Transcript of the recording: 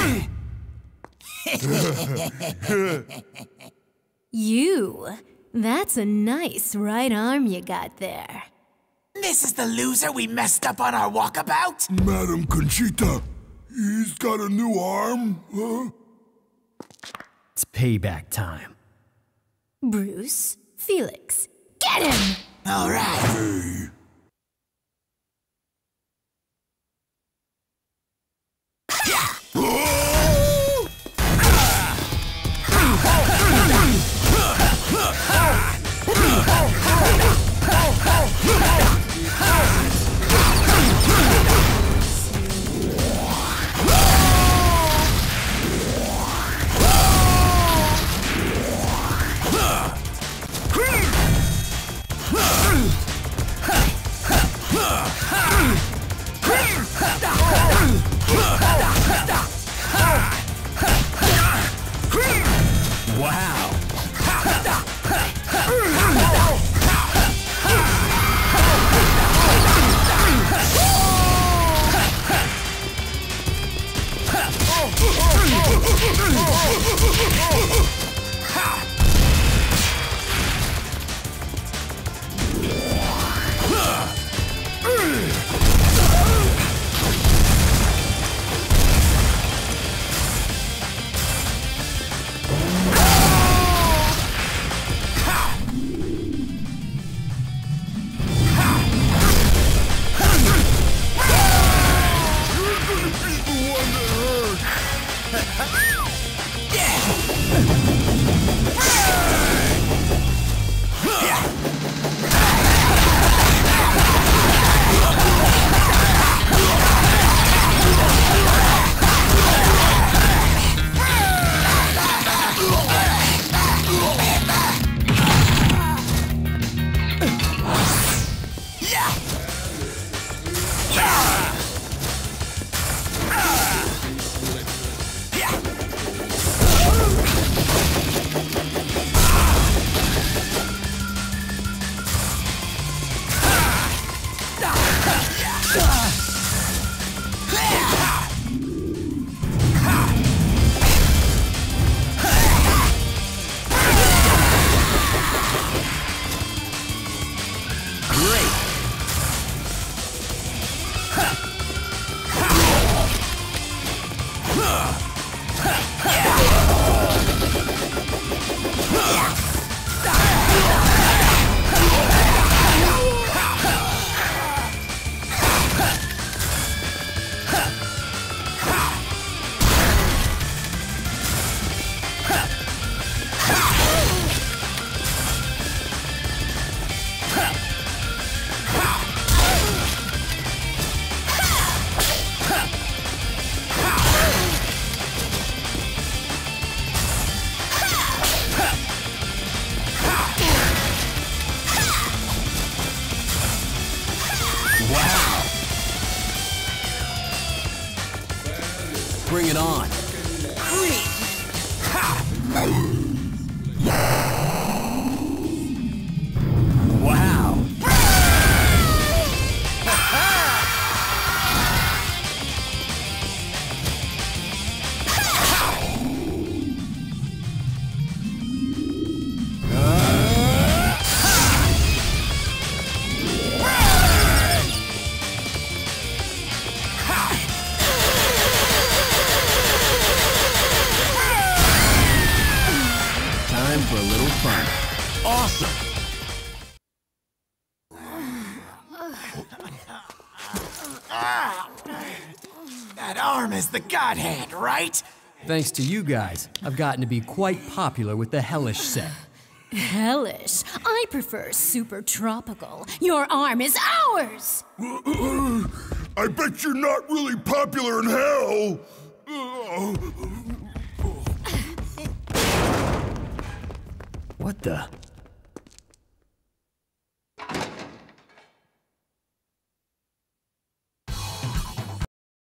You. That's a nice right arm you got there. This is the loser we messed up on our walkabout? Madam Conchita, he's got a new arm, huh? It's payback time. Bruce, Felix, get him! All right. Hey. Wow. Bring it on. Wow. Time for a little fun. Awesome! That arm is the godhand, right? Thanks to you guys, I've gotten to be quite popular with the Hellish set. Hellish. I prefer super tropical. Your arm is ours! I bet you're not really popular in hell. What the?